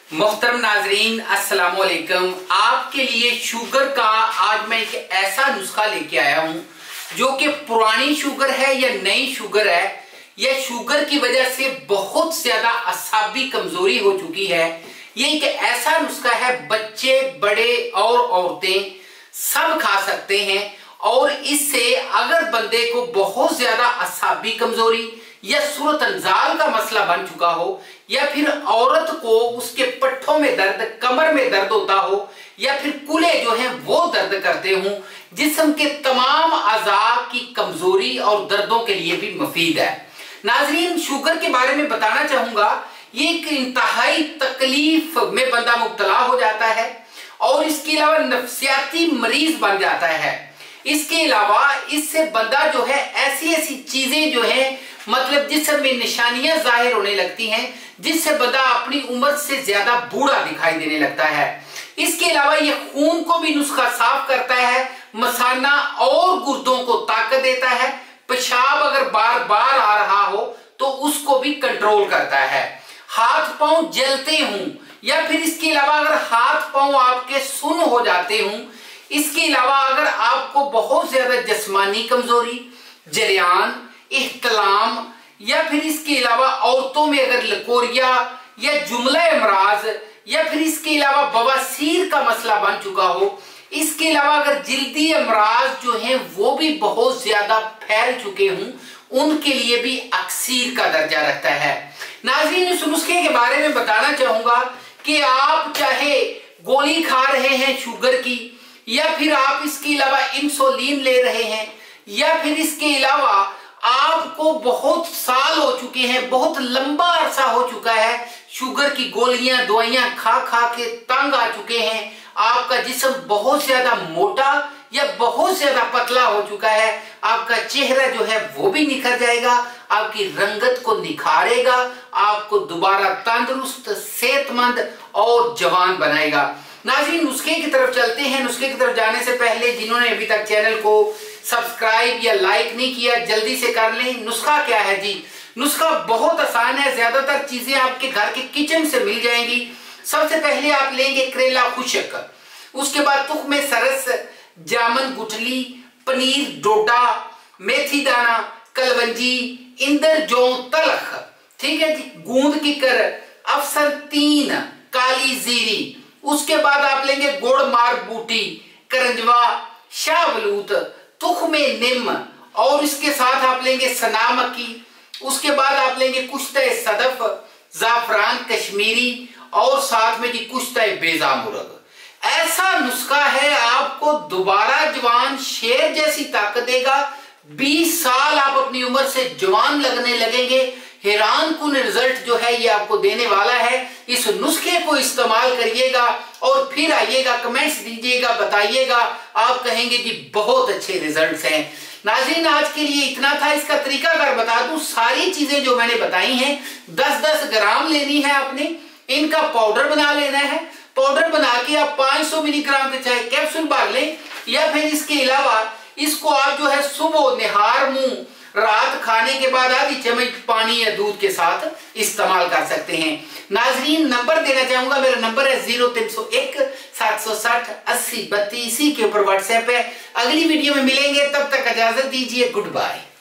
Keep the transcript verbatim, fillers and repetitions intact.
मोहतरम नाजरीन अस्सलाम वालेकुम। आपके लिए शुगर का आज मैं एक ऐसा नुस्खा लेके आया हूं जो कि पुरानी शुगर है या नई शुगर है, या शुगर की वजह से बहुत ज्यादा असाबी कमजोरी हो चुकी है। ये एक ऐसा नुस्खा है, बच्चे बड़े और औरतें सब खा सकते हैं। और इससे अगर बंदे को बहुत ज्यादा असाबी कमजोरी या सूरत अंजाल का मसला बन चुका हो, या फिर औरत को उसके पट्ठों में दर्द, कमर में दर्द होता हो, या फिर कूल्हे जो हैं वो दर्द करते हों, जिस्म के तमाम अज़ा की कमजोरी और दर्दों के लिए भी मुफीद है। नाजरीन, शुगर के बारे में बताना चाहूंगा, ये एक इंतहाई तकलीफ में बंदा मुब्तला हो जाता है और इसके अलावा नफ्सियाती मरीज बन जाता है। इसके अलावा इससे बंदा जो है ऐसी ऐसी चीजें जो है मतलब जिसम में निशानियां जाहिर होने लगती हैं, जिससे बंदा अपनी उम्र से ज्यादा बूढ़ा दिखाई देने लगता है। इसके अलावा ये खून को भी नुस्खा साफ करता है, मसाना और गुर्दों को ताकत देता है, पेशाब अगर बार बार आ रहा हो तो उसको भी कंट्रोल करता है। हाथ पांव जलते हों या फिर इसके अलावा अगर हाथ पांव आपके सुन्न हो जाते हों, इसके अलावा अगर आपको बहुत ज्यादा जिस्मानी कमजोरी, जरियान, इख्तलाम, या फिर इसके अलावा औरतों में अगर लकोरिया या जुमला अमराज, या फिर इसके अलावा बवासीर का मसला बन चुका हो, इसके अलावा अगर जिल्दी अमराज जो हैं वो भी बहुत ज्यादा फैल चुके हों, उनके लिए भी अक्सीर का दर्जा रखता है। नाज़रीन, इस नुस्खे के बारे में बताना चाहूंगा कि आप चाहे गोली खा रहे हैं शुगर की, या फिर आप इसके अलावा इंसुलिन ले रहे हैं, या फिर इसके अलावा आपको बहुत साल हो चुके हैं, बहुत लंबा अरसा हो चुका है, शुगर की गोलियां दवाइयां खा खा के तंग आ चुके हैं, आपका जिस्म बहुत ज्यादा मोटा या बहुत ज्यादा पतला हो चुका है, आपका चेहरा जो है वो भी निखर जाएगा, आपकी रंगत को निखारेगा, आपको दोबारा तंदुरुस्त, सेहतमंद और जवान बनाएगा। नाज़रीन, नुस्खे की तरफ चलते हैं। नुस्खे की तरफ जाने से पहले जिन्होंने अभी तक चैनल को सब्सक्राइब या लाइक नहीं किया, जल्दी से कर लें। नुस्खा क्या है जी? नुस्खा बहुत आसान है, ज्यादातर चीजें आपके घर के किचन से मिल जाएंगी। सबसे पहले आप लेंगे करेला खुशक, उसके बाद तुख्मे सरस, जामन गुठली, पनीर डोडा, मेथी दाना, कलवंजी, इंदर जौ तलख, ठीक है जी, गूंद की कर, अफसर तीन, काली जीरी। उसके बाद आप लेंगे गोड़ मार बूटी, करंजवा, शाहबलूत, तुख्मे निम, और इसके साथ आप लेंगे सना मक्की। उसके बाद आप लेंगे कुश्ते सदफ, जाफरान कश्मीरी, और साथ में जी कुश्ते बेजा मुर्ग। ऐसा नुस्खा है, आपको दोबारा जवान शेर जैसी ताकत देगा। बीस साल आप अपनी उम्र से जवान लगने लगेंगे। हैरान कुन रिजल्ट जो है ये आपको देने वाला है। इस नुस्खे को इस्तेमाल करिएगा और फिर आइएगा, कमेंट्स दीजिएगा, बताइएगा, आप कहेंगे कि बहुत अच्छे रिजल्ट्स हैं। नाज़रीन, आज के लिए इतना था। इसका तरीका अगर बता दूं, सारी चीजें जो मैंने बताई हैं दस दस ग्राम लेनी है आपने, इनका पाउडर बना लेना है। पाउडर बना के आप पाँच सौ मिलीग्राम के चाहे कैप्सूल भर लें, या फिर इसके अलावा इसको आप जो है सुबह निहार मुंह, रात खाने के बाद आधी चम्मच पानी या दूध के साथ इस्तेमाल कर सकते हैं। नाजरीन, नंबर देना चाहूंगा, मेरा नंबर है जीरो तीन सौ एक सात सौ साठ अस्सी बत्तीस के ऊपर व्हाट्सएप है। अगली वीडियो में मिलेंगे, तब तक इजाजत दीजिए, गुड बाय।